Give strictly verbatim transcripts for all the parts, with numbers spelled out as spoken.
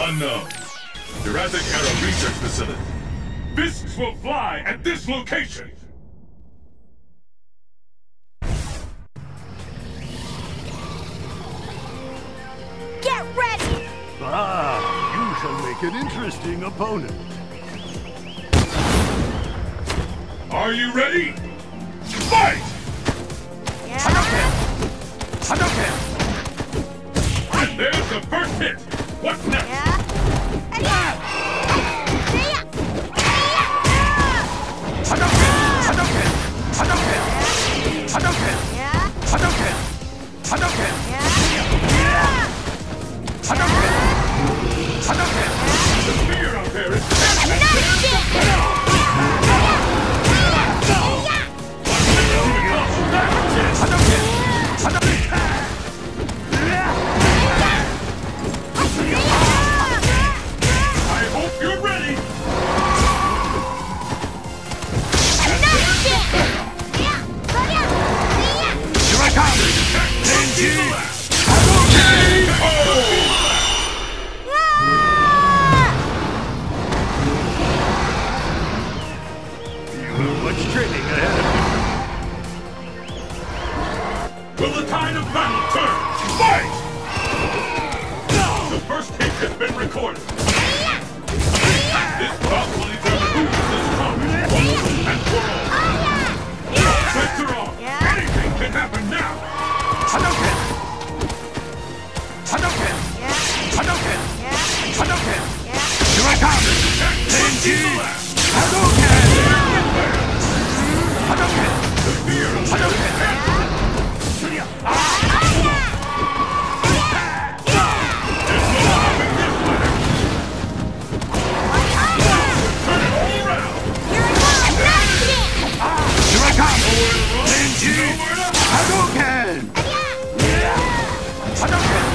Unknown. Jurassic Era Research Facility. Fists will fly at this location! Get ready! Ah, you shall make an interesting opponent. Are you ready? Fight! Yeah. Hadouken! Hadouken! And there's the first hit! What's next? Yeah. Yeah. Hadouken! Hadouken! Hadouken! Hadouken! Yeah. Hadouken! Hadouken! Yeah. Hadouken! Hadouken! The fear out there is Hadouken! Hadouken! I hope you're ready! Here I come! Denji! You have much training ahead of Will the tide of battle turn? Fight! The first hit has been recorded. This bout will determine who is combat once and for all. Sets are on. Anything can happen now. you! Hadouken! Hadouken! Hadouken! Hadouken! Here I come! Denji! Hadouken! Hadouken! Hadouken! Turn it all around. Here I come! Denji! Hadouken! Hadouken!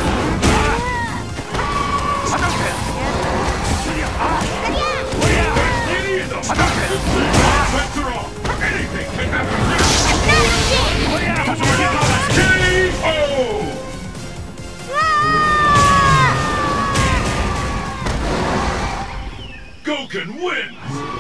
Hadouken! Any of them. Hadouken! Sets are on. Anything can happen now. K O! Goken wins!